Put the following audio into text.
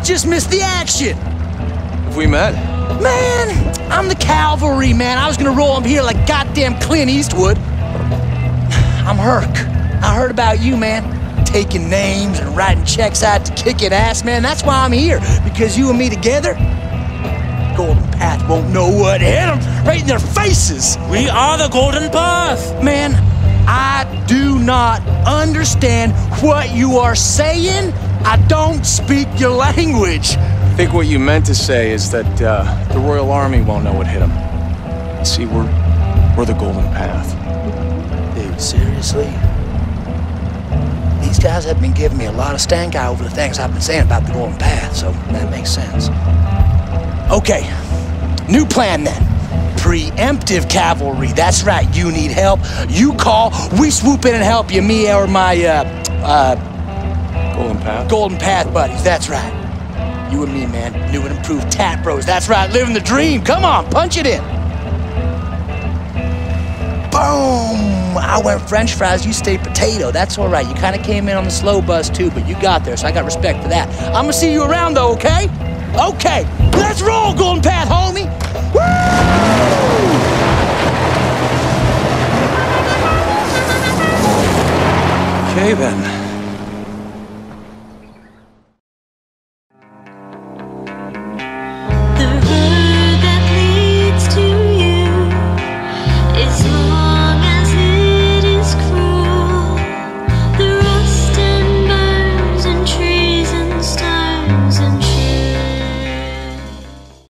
just missed the action. Have we met? Man, I'm the cavalry, man. I was gonna roll up here like goddamn Clint Eastwood. I'm Herc. I heard about you, man. Taking names and writing checks out to kicking ass, man. That's why I'm here. Because you and me together, Golden Path won't know what hit them right in their faces. We are the Golden Path. Man, I do not understand what you are saying. I don't speak your language. I think what you meant to say is that the Royal Army won't know what hit them. See, we're the Golden Path. Dude, seriously? These guys have been giving me a lot of stank eye over the things I've been saying about the Golden Path, so that makes sense. Okay, new plan then. Preemptive cavalry, that's right, you need help. You call, we swoop in and help you, me or my, Golden Path buddies, that's right. You and me, man, new and improved Tat Bros, that's right, living the dream. Come on, punch it in. Boom! I went French fries, you stayed potato. That's all right. You kind of came in on the slow bus too, but you got there, so I got respect for that. I'm gonna see you around though, okay? Okay, let's roll, Golden Path, homie! Woo! Okay then.